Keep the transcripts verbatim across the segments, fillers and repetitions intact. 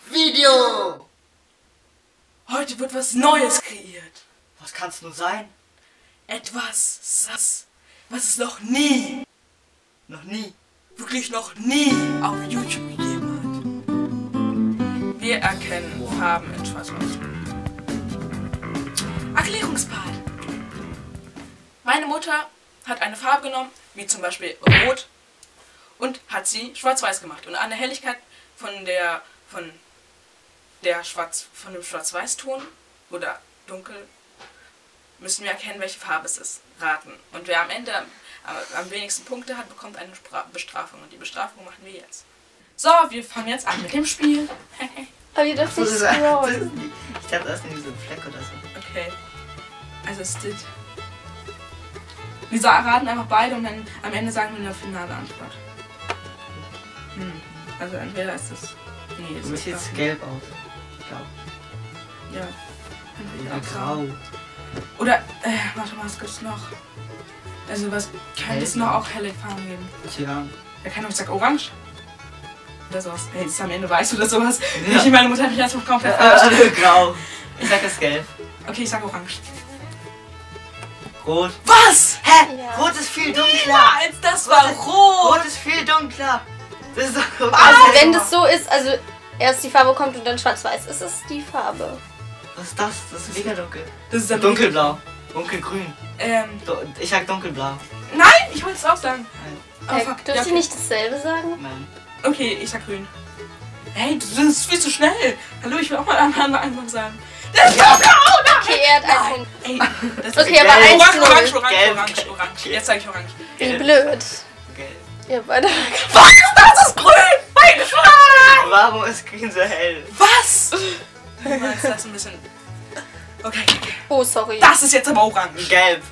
Video! Heute wird was Neues kreiert. Was kann es nur sein? Etwas, das, was es noch nie, Noch nie. wirklich noch nie auf YouTube gegeben hat. Wir erkennen Farben in Schwarz-Weiß. Erklärungspart. Meine Mutter hat eine Farbe genommen, wie zum Beispiel Rot, und hat sie schwarz-weiß gemacht. Und an der Helligkeit von der von der Schwarz von dem Schwarz-Weiß-Ton oder dunkel müssen wir erkennen, welche Farbe es ist. Raten. Und wer am Ende am, am wenigsten Punkte hat, bekommt eine Spra Bestrafung. Und die Bestrafung machen wir jetzt. So, wir fangen jetzt an mit dem Spiel. Aber ihr dürft nicht scrollen. Ich dachte, das ist irgendwie so ein Fleck oder so. Okay. Also es ist. Wir raten einfach beide und dann am Ende sagen wir eine finale Antwort. Hm. Also entweder ist es. Nee, es Für mich ist sieht doch- es gelb aus. Blau. Ja. Oder Entweder grau. Oder, äh, warte mal, was gibt's noch? Also was könnte es Hell. noch auch helle Farben geben? Tja. Ja, kann ich sagen orange? Oder sowas. Hey, das ist am Ende weiß oder sowas. Ja. Ich meine Mutter hat mich erstmal komplett Äh, verarscht. äh, grau. Ich sag das gelb. Okay, ich sag orange. Rot. Was? Hä? Ja. Rot ist viel Ja, dunkler. als das war Rot ist- rot. Rot ist viel dunkler. Das ist doch... Also wenn das so ist, also erst die Farbe kommt und dann schwarz-weiß, ist es die Farbe. Was ist das? Das ist mega dunkel. Das ist dann Dunkelblau. Dunkelgrün. Ähm, Du- Ich sag dunkelblau. nein, ich wollte es auch sagen. Nein. Aber Äh, fuck, dürft ja, ihr okay. nicht dasselbe sagen? Nein. Okay, ich sag grün. Hey, das ist viel zu schnell. Hallo, ich will auch mal am Anfang einfach sagen. Das ist blau, nein! Okay, er hat einen Punkt. Ey, das ist Okay, aber gelb. eins orange, zu null. orange, orange, Gelb. orange, orange. Jetzt sag ich orange. Wie Gelb. blöd. Gelb. Ihr beide. Was? Das ist grün! Mein Schwein! Warum ist grün so hell? Was? Niemals, das ist ein bisschen... Okay, Oh, sorry. das ist jetzt aber orange. Gelb.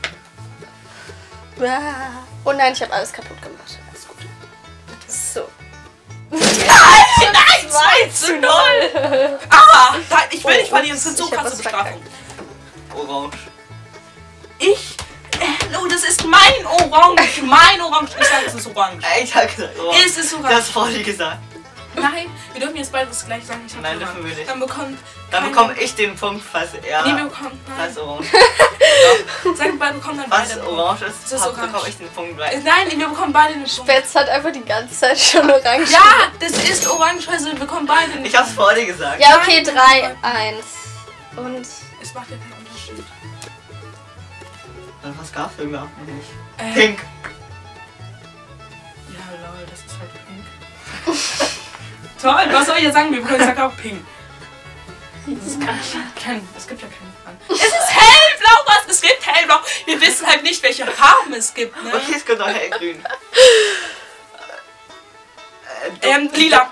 Ah. Oh nein, ich habe alles kaputt gemacht. Alles gut. So. Nein, nein, zwei zu null. Ah, nein, ich will nicht verlieren, das sind so Ich hab krasse was Bestrafungen. Orange. Ich... Äh, no, das ist mein Orange, mein Orange. Ich sag, es ist orange. Äh, Ich hab gesagt orange. Es ist Du orange. hast vorhin gesagt. Nein, wir dürfen jetzt beide das gleich sagen. Ich hab Nein, orange. dürfen wir nicht. Dann bekommt... Dann keine- bekomme ich den Punkt, falls er... Nee, wir bekommen... falls Nein, orange. sagen beide bekommen dann Was beide... orange ist, Das ist hab- orange. bekomme ich den Punkt Äh, gleich. Nein, wir bekommen beide einen Punkt. Spätz hat einfach die ganze Zeit schon orange. Ja, das ist orange, also wir bekommen beide einen Ich hab's vor dir gesagt. Ja, okay, Nein, drei, eins. Und Es macht ja keinen Unterschied. Dann was gab's überhaupt noch nicht? Äh, Pink. Ja, lol, das ist halt pink. Toll, was soll ich jetzt sagen? Wir bekommen jetzt auch pink. Das kann ich kennen. Es gibt ja keinen Farben. Es ist hellblau, was? Es gibt hellblau. Wir wissen halt nicht, welche Farben es gibt, ne? Okay, es gibt noch hellgrün. Äh, du- Ähm, lila.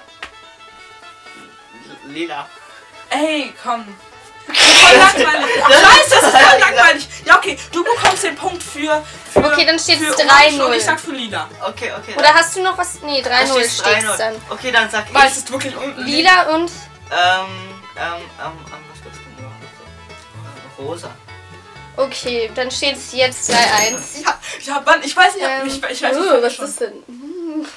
Lila. Ey, komm. Voll langweilig. Ich weiß, das ist voll langweilig. Ja, okay, du bekommst den Punkt für... für Okay, dann steht's für drei orange und null. ich sag für lila. Okay, okay. Oder hast du noch was? Nee, drei Da null steht's drei steht's null. dann. Okay, dann sag ich. Weil es ist wirklich unten. Lila und. Ähm, ähm, ähm, ähm, was gibt's denn noch so? Äh, Rosa. Okay, dann steht's jetzt drei eins. Ja, ja, Mann, ich weiß nicht, Ähm, ich, ich weiß nicht, oh, was schon. ist das denn? Hm.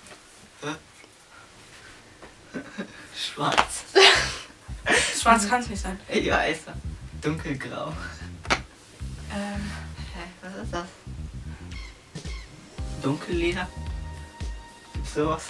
Schwarz. Schwarz kann es nicht sein. Ich weiß. Dunkelgrau. Ähm, Hä, was ist das? Dunkellila? Gibt's sowas?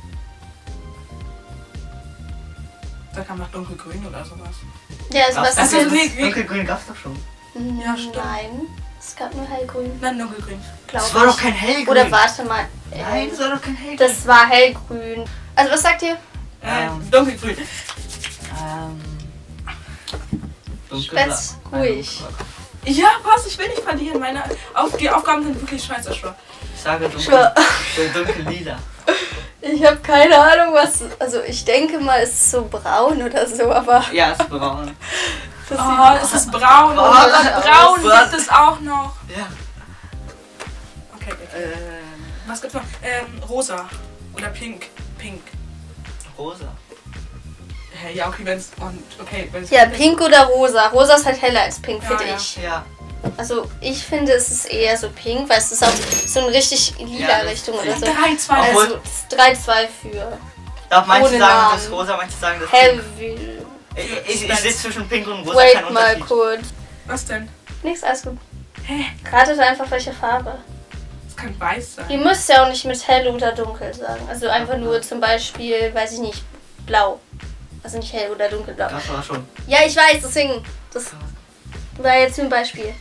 da kam noch dunkelgrün oder sowas. Ja, also was Gab's ist Also, das? jetzt? nee, Dunkelgrün gab's doch schon. Ja, stimmt. Nein, es gab nur hellgrün, Nein, dunkelgrün. glaube Das war doch ich. kein hellgrün. Oder warte mal. äh, Nein, das war doch kein hellgrün. Das war hellgrün. Also was sagt ihr? Äh, Ähm. dunkelgrün. Ähm. Dunkelblau. Spätz, ruhig. Ja, pass, ich will nicht verlieren. Meine Auf die Aufgaben sind wirklich scheiße schwer. Ich sage dunkel, Schwör. dunkellila. Ich habe keine Ahnung, was. Also ich denke mal, es ist so braun oder so, aber. Ja, es ist braun. Das Oh, es ist braun. Oh, Oh, das- braun was? gibt es auch noch. Ja. Okay, okay. Ähm. Was gibt's noch? Ähm, rosa. Oder pink. Pink. Rosa. Hä, ja, okay, wenn's. Und, okay, wenn's. Ja, pink oder rosa. Rosa ist halt heller als pink, Ja, finde ja. ich. Ja. Also ich finde, es ist eher so pink, weil es ist auch so eine richtig lila Ja, das Richtung ist oder so. drei, zwei. Also Obwohl- es ist drei zwei für. Darf manche Ohne sagen, Namen. das ist rosa, manche sagen, das ist Hä, pink. wie... Ich, ich, ich sitze zwischen pink und rosa, kein Wait mal Unterschied. kurz. Was denn? Nix, alles gut. Hä? Ratet einfach welche Farbe. Das kann weiß sein. Ihr müsst ja auch nicht mit hell oder dunkel sagen. Also einfach nur zum Beispiel, weiß ich nicht, blau. Also nicht hell oder dunkelblau. Das war schon. Ja, ich weiß, deswegen. Das war jetzt nur ein Beispiel.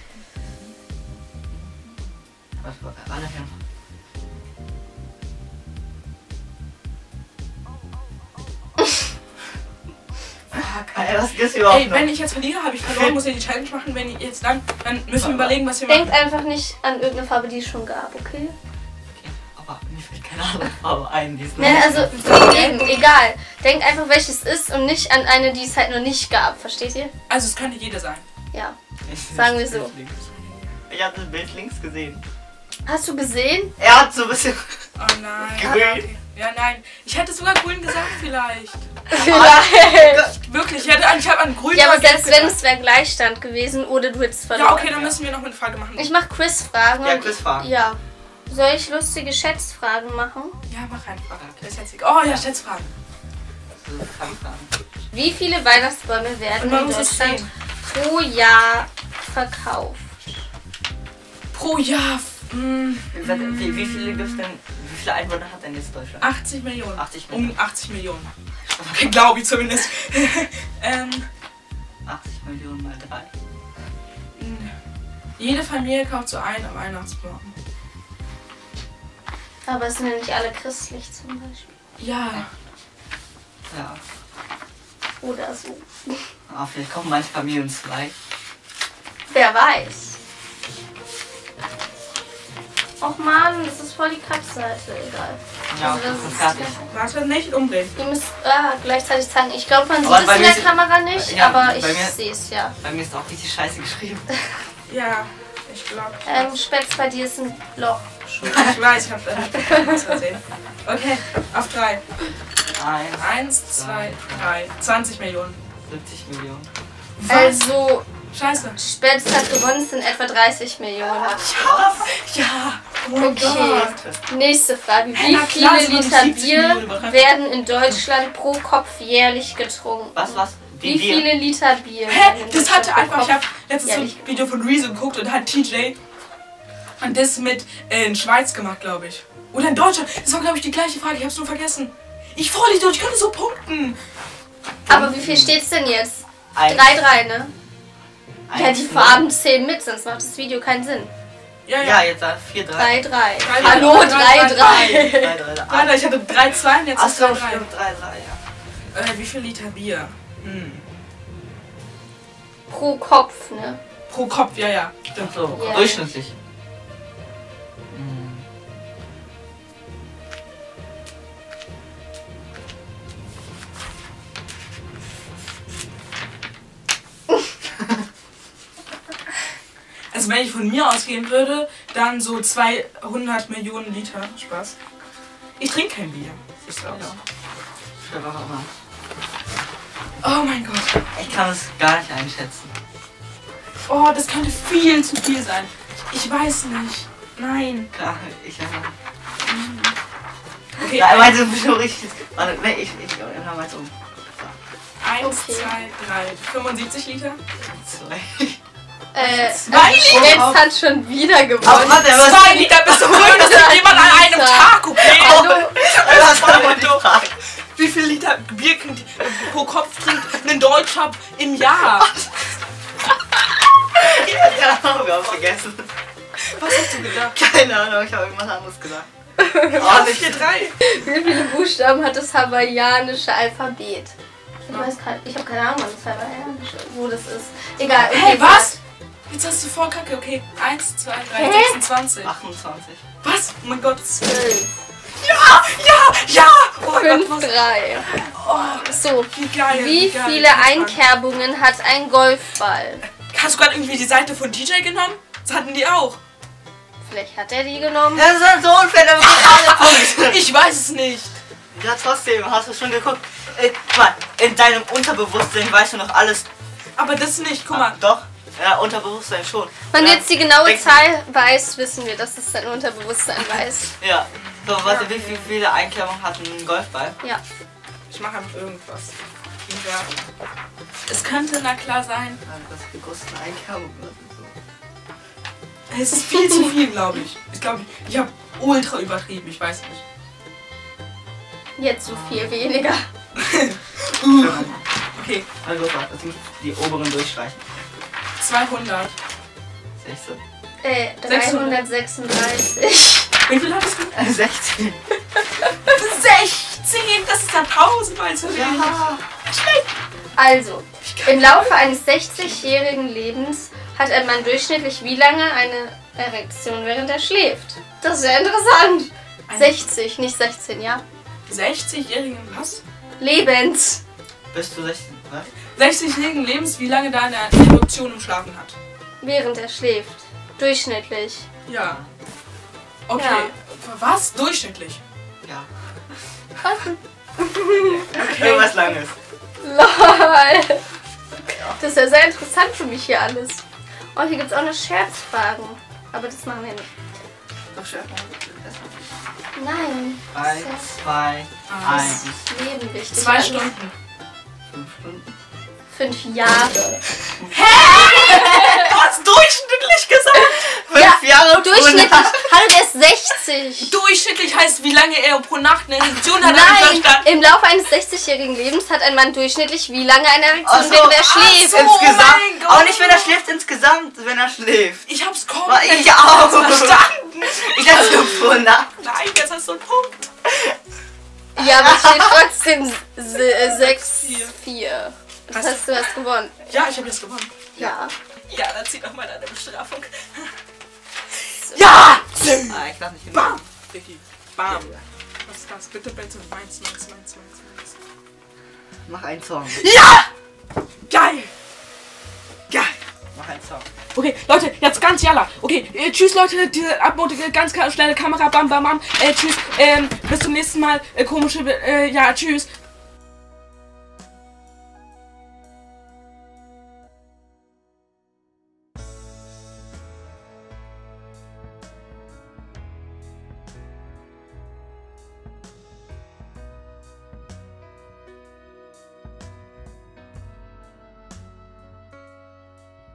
Was war alle hin? Ey, was gibt's überhaupt Ey, noch? wenn ich jetzt verliere, habe ich verloren, muss ich die Challenge machen. Wenn ich jetzt dann, dann müssen wir überlegen, was wir Denkt machen. einfach nicht an irgendeine Farbe, die es schon gab, okay? Okay, aber mir fällt keine andere Farbe ein, die ist noch Ne, nicht- also eben, egal. Denkt einfach, welches ist und nicht an eine, die es halt noch nicht gab. Versteht ihr? Also es könnte jede sein. Ja. Ich- sagen wir ich- so. Ich habe das Bild links gesehen. Hast du gesehen? Er hat so ein bisschen. Oh nein. Grün. Okay. Ja, nein. Ich hätte sogar grün gesagt vielleicht. Vielleicht. Wirklich, ich, hätte, ich habe an grün Ja, aber oder gelb selbst wenn gedacht. es wäre Gleichstand gewesen oder du hättest verloren. Ja, okay, dann müssen wir noch eine Frage machen. Ich mach Quizfragen. Ja, und- Quizfragen. Ja. Soll ich lustige Schätzfragen machen? Ja, mach einfach. Das ist jetzt egal. Oh ja, Schätzfragen. So, Fangfragen. Wie viele Weihnachtsbäume Und werden man in muss es Deutschland sehen. pro Jahr verkauft? Pro Jahr. mm, Wie, gesagt, wie, wie viele gibt's denn? Wie viele Einwohner hat denn jetzt Deutschland? achtzig Millionen. achtzig Millionen. Um achtzig Millionen. Okay, glaube ich zumindest. ähm, achtzig Millionen mal drei. jede Familie kauft so einen am Weihnachtsbaum. Aber es sind ja nicht alle christlich zum Beispiel. Ja. Ja. Oder so. Aber vielleicht kommen manche Familien zwei. Wer weiß. Och man, das ist voll die Kackseite. Egal. Ja, Also das das ist ist- fertig. Warte, nicht umdrehen. Ihr müsst ah, gleichzeitig zeigen. Ich glaube, man sieht Aber es bei in mir der ist- Kamera nicht, Ja, aber bei ich mir- sehe es ja. Bei mir ist auch richtig scheiße geschrieben. Ja, ich glaube. Ähm, Spätz, bei dir ist ein Loch. Ich weiß, ich habe das versehen. Okay, auf drei. Eins, Eins, zwei, drei. zwanzig Millionen. siebzig Millionen. Was? Also, Scheiße. Spätz hat gewonnen, es sind etwa dreißig Millionen. Ja, ja. Oh mein Okay. Gott. Nächste Frage. Wie Na klar, viele sind wir Liter siebzig Bier Millionen überrascht. werden in Deutschland pro Kopf jährlich getrunken? Was, was? Wie Bier? viele Liter Bier? Hä? werden in Das Deutschland hatte pro einfach, ich Kopf- habe letztens so ein jährlich- Video von Rezo geguckt und hat T J und das mit äh, in Schweiz gemacht, glaube ich. Oder in Deutschland. Das war, glaube ich, die gleiche Frage. Ich habe es nur vergessen. Ich Vollidiot, ich könnte so punkten. Aber wie viel steht's denn jetzt? Eins. drei drei, ne? Ja, Eins, die null. Farben zählen mit, sonst macht das Video keinen Sinn. Ja, Ja, ja. jetzt vier drei. drei drei. Drei, Hallo, drei, drei drei, drei. drei, drei, drei. Warte, ich hatte drei zwei und jetzt ist Achso, drei drei. stimmt, drei, drei, ja. Äh, wie viel Liter Bier? Hm. Pro Kopf, ne? Pro Kopf, ja, ja. Stimmt. So, Ja. durchschnittlich. Hm. Also wenn ich von mir ausgehen würde, dann so zweihundert Millionen Liter. Spaß. Ich trinke kein Bier. Siehst du aus. Ich hab auch immer. Oh mein Gott. Ich kann es gar nicht einschätzen. Oh, das könnte viel zu viel sein. Ich weiß nicht. Nein. Klar, ich einfach. Okay, Ja, meinst du schon richtig? Warte, ne, ich, ich, ich mach mal um. eins, Okay. zwei, drei, fünfundsiebzig Liter. Zwei. Äh, Zwei Liter? Spätz hat schon wieder Aber gewonnen. warte, was? Zwei Liter bist du grün, das ist jemand an einem Tag, okay? Hallo. Was war denn die Frage? Wie viel Liter Bier könnt, pro Kopf trinkt ein Deutscher im Jahr? Keine Ahnung, wir haben vergessen. Was hast du gedacht? Keine Ahnung, ich habe irgendwas anderes gesagt. Oh, nicht vier, drei. Wie viele Buchstaben hat das hawaiianische Alphabet? Ich weiß kein, ich habe keine Ahnung, was das hawaiianische, wo das ist. Egal. Okay, Hey, was? Jetzt hast du voll Kacke, okay. Eins, zwei, drei, Hä? sechsundzwanzig. achtundzwanzig. Was? Oh mein Gott. zwölf. Ja, ja, ja! Oh mein fünf Gott, was? drei. Oh, So. wie geil. Wie geil. viele Einkerbungen hat ein Golfball? Hast du gerade irgendwie die Seite von T J genommen? Das hatten die auch. Vielleicht hat er die genommen. Das ist so unfair, da bekommt alle Punkte. Ich weiß es nicht. Ja, trotzdem, hast du schon geguckt. Äh, guck mal, in deinem Unterbewusstsein weißt du noch alles. Aber das nicht, guck mal. Doch, ja, Unterbewusstsein schon. Wenn du ja, jetzt die genaue denk- Zahl weißt, wissen wir, dass es dein Unterbewusstsein weiß. Ja. So, warte, wie, wie viele Einkerbungen hat ein Golfball? Ja. Ich mache einfach irgendwas. Ja. Es könnte na klar sein. Das gegossene Einkommen. Es ist viel zu viel, glaube ich. Ich glaube, ich habe ultra übertrieben. Ich weiß nicht. Jetzt so viel weniger. Okay. Also, das muss die oberen durchstreichen. zweihundert. sechzehn. Äh, dreihundertsechsunddreißig. Wie viel hattest du? Äh, sechzehn. sechzehn! Das ist ja tausendmal zu wenig. Ja. Also, im Laufe eines sechzigjährigen Lebens hat ein Mann durchschnittlich wie lange eine Erektion, während er schläft? Das ist ja interessant. sechzig, nicht sechzehn, ja? sechzigjährigen was? Lebens. Bis zu sechzehn, was? sechzigjährigen Lebens, wie lange da eine Erektion im Schlafen hat? Während er schläft. Durchschnittlich. Ja. Okay. Ja. Was? Durchschnittlich? Ja. Okay. Irgendwas Langes. Lol. Das ist ja sehr interessant für mich hier alles. Oh, hier gibt es auch noch Scherzfragen. Aber das machen wir nicht. Doch, schön. Nein. drei, zwei, eins. Leben wichtig. Zwei Also Stunden. fünf Stunden. Fünf Jahre. Du hast durchschnittlich gesagt. Fünf Jahre Durchschnittlich. Hallo, der ist sechzig. Durchschnittlich heißt, wie lange er pro Nacht eine Erektion hat. hab ich Nein, verstanden. im Laufe eines sechzigjährigen Lebens hat ein Mann durchschnittlich wie lange eine Erektion, Ach so, während er ach schläft. so. Insgesamt. mein Gott. Auch nicht, wenn er schläft, insgesamt, wenn er schläft. Ich hab's War komplett ich auch. verstanden. Ich dachte so pro Nacht. Nein, jetzt hast du einen Punkt. Ja, aber es steht trotzdem sechs vier. vier. Das Was? heißt, du hast gewonnen. Ja, ich habe jetzt gewonnen. Ja. Ja, dann zieh doch mal deine Bestrafung. Ja! Ah, ich darf nicht hin. Bam! Vicky. Bam. Was ist das? Bitte, bitte. Meins, meins, meins, meins, meins. Mach einen Song. Ja! Geil! Geil! Mach einen Song. Okay, Leute, jetzt ganz jalla. Okay, äh, tschüss Leute, diese abmodige, ganz schnelle Kamera, bam, bam, bam. Äh, tschüss, ähm, bis zum nächsten Mal. Äh, komische, äh, ja, tschüss.